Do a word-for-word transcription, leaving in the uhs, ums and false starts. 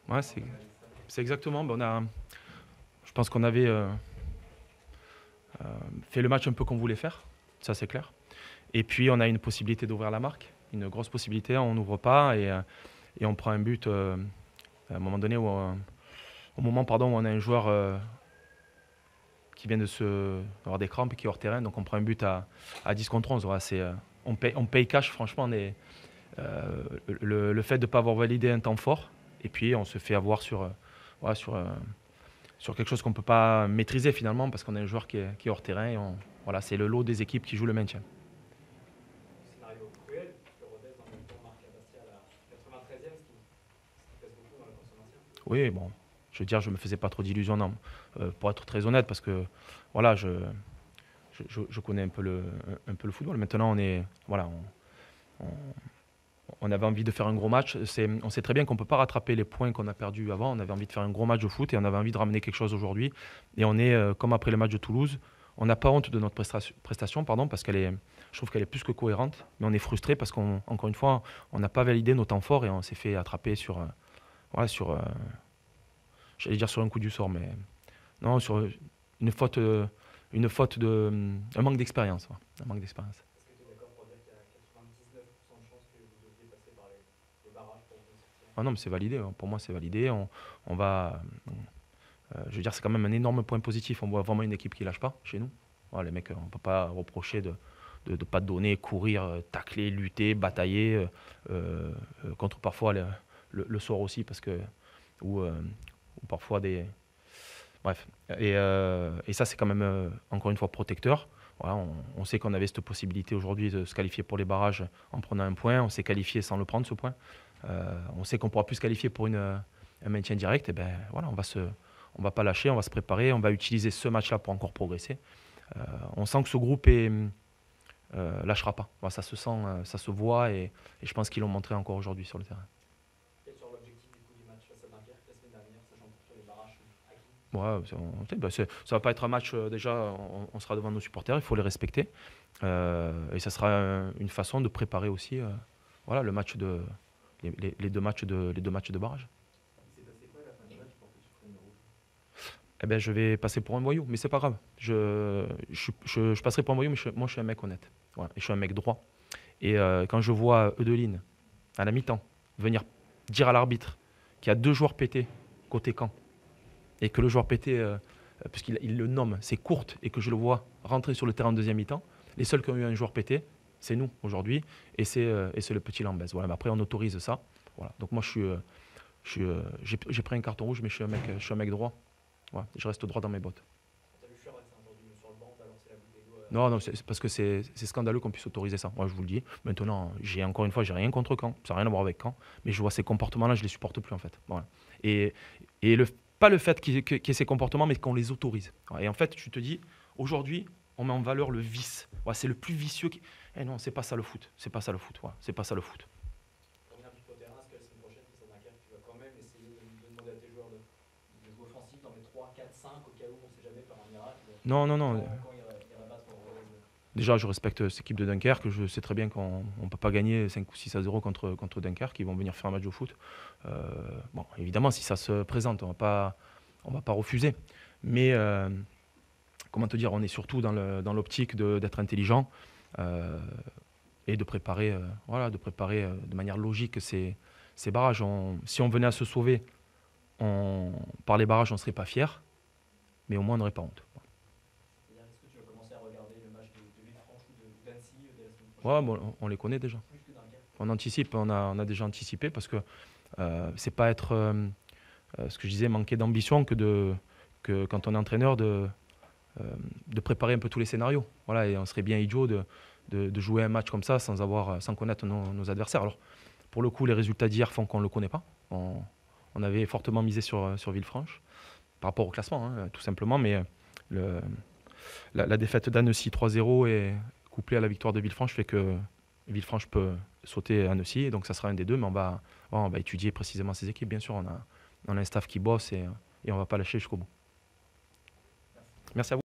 Ouais, c'est c'est exactement. Ben, on a, je pense qu'on avait euh, euh, fait le match un peu qu'on voulait faire, ça c'est clair. Et puis on a une possibilité d'ouvrir la marque, une grosse possibilité, on n'ouvre pas et, euh, et on prend un but euh, à un moment donné, où, euh, au moment pardon, où on a un joueur euh, qui vient de se avoir des crampes et qui est hors terrain, donc on prend un but à, à dix contre onze. Voilà, c'est, euh, on, paye, on paye cash, franchement, on est, euh, le, le fait de ne pas avoir validé un temps fort, et puis on se fait avoir sur, euh, voilà, sur, euh, sur quelque chose qu'on ne peut pas maîtriser finalement, parce qu'on a un joueur qui est, qui est hors terrain, et on, voilà, c'est le lot des équipes qui jouent le maintien. Scénario cruel, puisque Rodez en même temps marque à Bastia à la quatre-vingt-treizième, ce qui, ce qui pèse beaucoup dans la course au maintien. Oui, bon, je veux dire, je ne me faisais pas trop d'illusions, non. Euh, pour être très honnête, parce que voilà, je, je, je- je connais un peu, le, un, un peu le football. Maintenant, on est, voilà, on, on- on avait envie de faire un gros match. C'est, on sait très bien qu'on ne peut pas rattraper les points qu'on a perdus avant. On avait envie de faire un gros match de foot et on avait envie de ramener quelque chose aujourd'hui. Et on est, euh, comme après le match de Toulouse, on n'a pas honte de notre prestation, prestation pardon, parce qu'elle est, je trouve qu'elle est plus que cohérente. Mais on est frustré parce qu'encore une fois, on n'a pas validé nos temps forts et on s'est fait attraper sur, euh, voilà, sur, euh, j'allais dire sur un coup du sort, mais non, sur une faute, euh, une faute de, un manque d'expérience, ouais, un manque d'expérience. Est-ce que tu es d'accord pour dire qu'il y a quatre-vingt-dix-neuf pour cent de chances que vous deviez passer par les, les barrages pour vous sortir? Ah non, mais c'est validé. Hein. Pour moi, c'est validé. On, on va, euh, je veux dire, c'est quand même un énorme point positif. On voit vraiment une équipe qui lâche pas chez nous. Voilà, les mecs, on ne peut pas reprocher de de ne pas donner, courir, euh, tacler, lutter, batailler, euh, euh, contre parfois le, le, le soir aussi, parce que ou, euh, ou parfois des, bref. Et, euh, et ça, c'est quand même, euh, encore une fois, protecteur. Voilà, on, on sait qu'on avait cette possibilité aujourd'hui de se qualifier pour les barrages en prenant un point. On s'est qualifié sans le prendre, ce point. Euh, on sait qu'on ne pourra plus se qualifier pour une, un maintien direct. Et ben, voilà, on va se, on va pas lâcher, on va se préparer, on va utiliser ce match-là pour encore progresser. Euh, on sent que ce groupe est, euh, lâchera pas. Voilà, ça se sent, euh, ça se voit et, et je pense qu'ils l'ont montré encore aujourd'hui sur le terrain. Et sur l'objectif du coup du match face à Dunkerque la semaine dernière, sachant que sur les barrages sont acquis? Ouais, c'est- on- tu sais, bah, c'est- ça va pas être un match, euh, déjà, on, on sera devant nos supporters, il faut les respecter. Euh, et ça sera euh, une façon de préparer aussi, euh, voilà, le match de, les, les- les deux matchs de, les deux matchs de barrage. Il s'est passé quoi à la fin du match pour que tu prennes le rouge? Eh ben, je vais passer pour un voyou, mais c'est pas grave. Je, je, je, je passerai pour un voyou, mais je- moi je suis un mec honnête. Voilà, et je suis un mec droit. Et euh, quand je vois Eudeline, à la mi-temps, venir dire à l'arbitre qu'il y a deux joueurs pétés côté camp, et que le joueur pété, euh, puisqu'il il le nomme, c'est Courte, et que je le vois rentrer sur le terrain en deuxième mi-temps, les seuls qui ont eu un joueur pété, c'est nous aujourd'hui, et c'est euh, et c'est le petit Lambez. Voilà, mais après on autorise ça. Voilà. Donc moi je suis, euh, je suis, euh, j'ai j'ai pris un carton rouge, mais je suis un mec, je suis un mec droit. Voilà. Je reste droit dans mes bottes. Tu as vu Furax hein, aujourd'hui sur le banc balancer la bouteille d'eau à Non, non, Michel. c'est c'est parce que c'est c'est scandaleux qu'on puisse autoriser ça. Moi, je vous le dis. Maintenant, j'ai encore une fois, j'ai rien contre Caen. Ça n'a rien à voir avec Caen. Mais je vois ces comportements-là, je les supporte plus en fait. Voilà. Et, et le, pas le fait qu'il y, ait- qu'il y ait ces comportements, mais qu'on les autorise. Voilà. Et en fait, tu te dis, aujourd'hui, on met en valeur le vice. Voilà, c'est le plus vicieux. Qui... Eh non, c'est pas ça le foot. C'est pas ça le foot. Voilà. C'est pas ça le foot. Pour revenir un petit peu au terrain, est-ce que la semaine prochaine face à Dunkerque, tu vas quand même essayer de, de demander à tes joueurs de, de jouer offensif dans les trois, quatre, cinq au cas où on ne sait jamais par un miracle Non, non, non. quand, quand il rabattre Rodez? Déjà, je respecte cette équipe de Dunkerque. Je sais très bien qu'on ne peut pas gagner cinq ou six à zéro contre, contre Dunkerque. Ils vont venir faire un match de foot. Euh, bon, évidemment, si ça se présente, on ne va pas, on va pas refuser. Mais, euh, comment te dire, on est surtout dans le- dans l'optique de- d'être intelligent euh, et de préparer, euh, voilà, de préparer euh, de manière logique ces, ces barrages. On- si on venait à se sauver on- par les barrages, on ne serait pas fier, mais au moins on n'aurait pas honte. C'est-à-dire, est-ce que tu vas commencer à regarder le match de, de Villefranche ou de- d'Annecy euh, dès la semaine Ouais, prochaine? bon, on on les connaît déjà. Plus que Dunkerque? On anticipe, on a, on a déjà anticipé parce que euh, c'est pas être, euh, euh, ce que je disais, manquer d'ambition que, de, que quand on est entraîneur de, euh, de préparer un peu tous les scénarios. Voilà, et on serait bien idiot de, de, de jouer un match comme ça sans, avoir, sans connaître nos, nos adversaires. Alors, pour le coup, les résultats d'hier font qu'on ne le connaît pas. On, on avait fortement misé sur, sur Villefranche par rapport au classement, hein, tout simplement, mais le, la, la défaite d'Annecy trois zéro et couplée à la victoire de Villefranche fait que Villefranche peut sauter à Annecy, et donc ça sera un des deux, mais on va, on va étudier précisément ces équipes. Bien sûr, on a, on a un staff qui bosse et, et on ne va pas lâcher jusqu'au bout. Merci. Merci à vous.